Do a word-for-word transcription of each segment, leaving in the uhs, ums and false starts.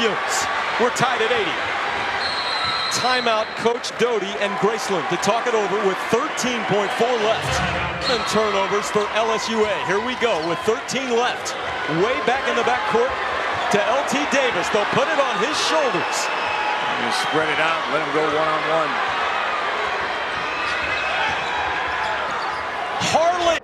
Williams. We're tied at eighty. Timeout, Coach Doty and Graceland to talk it over with thirteen point four left. And turnovers for L S U A. Here we go with thirteen left. Way back in the backcourt to L T Davis. They'll put it on his shoulders. You spread it out, let him go one-on-one. Harley.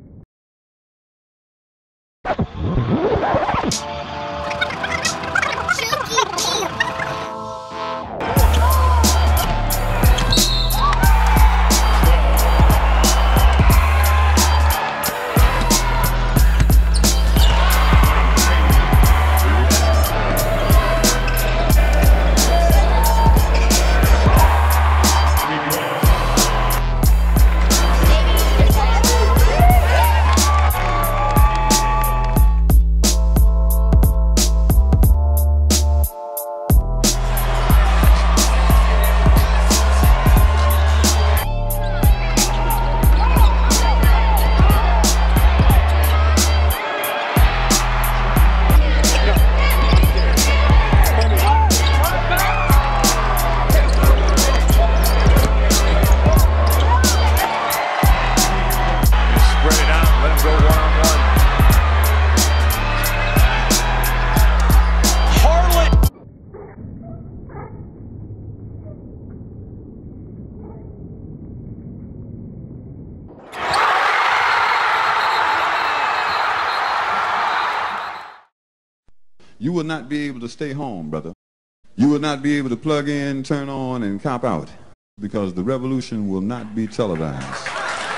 You will not be able to stay home, brother. You will not be able to plug in, turn on, and cop out, because the revolution will not be televised.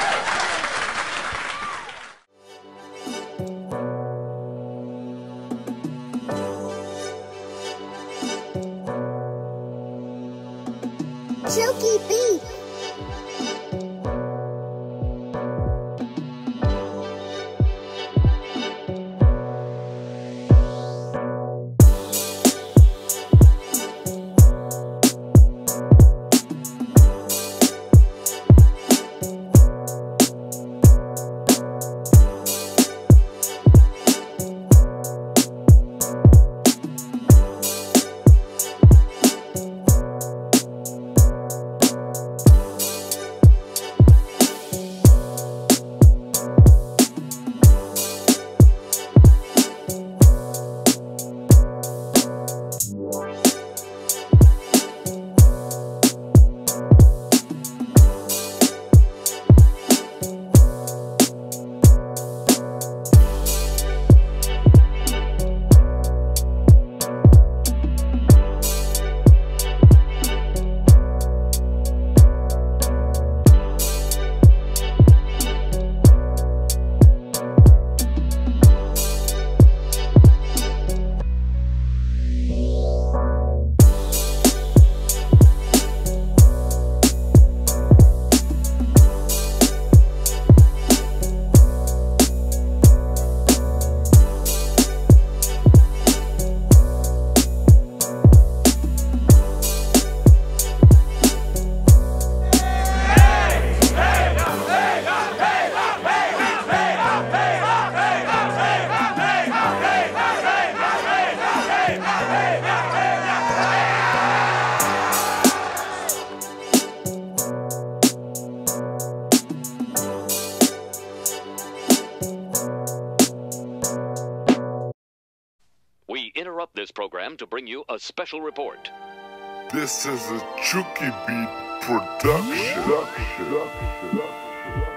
Chunky beat. We interrupt this program to bring you a special report. This is a Chunky Beat production.